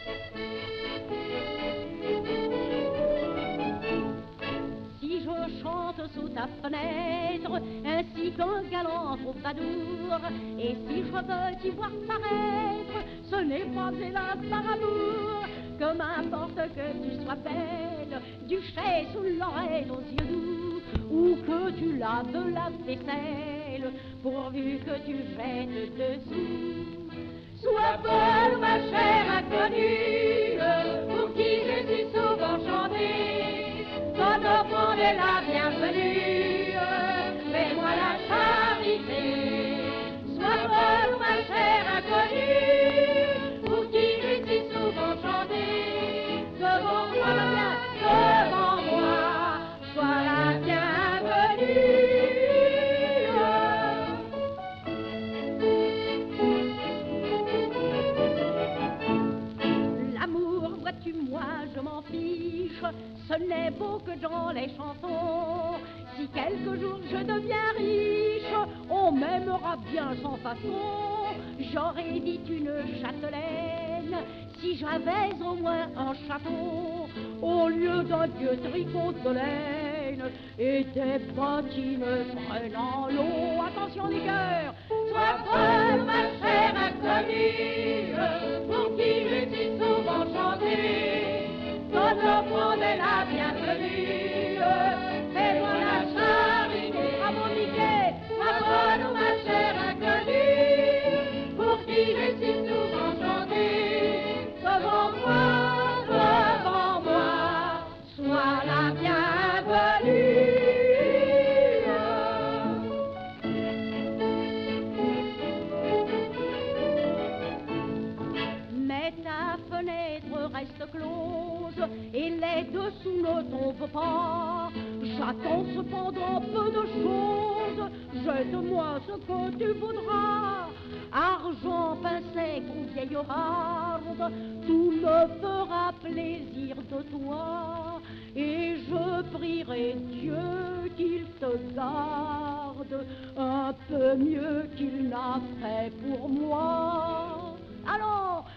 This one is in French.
Si je chante sous ta fenêtre, ainsi qu'un galant troubadour, et si je veux t'y voir paraître, ce n'est pas hélas par amour, que m'importe que tu sois belle, duchesse ou lorraine aux yeux doux, ou que tu laves la vaisselle, pourvu que tu jettes dessous. Sois folle, ma chère inconnue, pour qui je suis souvent chantée, quand au fond de la bienvenue, fais-moi la charité. Sois folle, ma chère inconnue, pour qui je suis souvent chantée, devant moi, sois la bienvenue. Moi je m'en fiche, ce n'est beau que dans les chansons. Si quelque jour je deviens riche, on m'aimera bien sans façon. J'aurais dit une châtelaine, si j'avais au moins un château, au lieu d'un vieux tricot de laine et des bottines prenant l'eau. Attention les cœurs, sois folle ma chère inconnue, pour qui je suis souvent chantée, quand au fond de la bienvenue, fais-moi la charité. Bravo Mickey, sois folle ma chère inconnue, pour qui je suis souvent chantée, devant moi, sois la bienvenue. Mais ta fenêtre reste close et les dessous ne tombent pas. J'attends cependant peu de choses, jette-moi ce que tu voudras. Argent, pain sec ou vieille harde, tout me fera plaisir de toi. Et je prierai Dieu qu'il te garde un peu mieux qu'il n'a fait pour moi. Alors,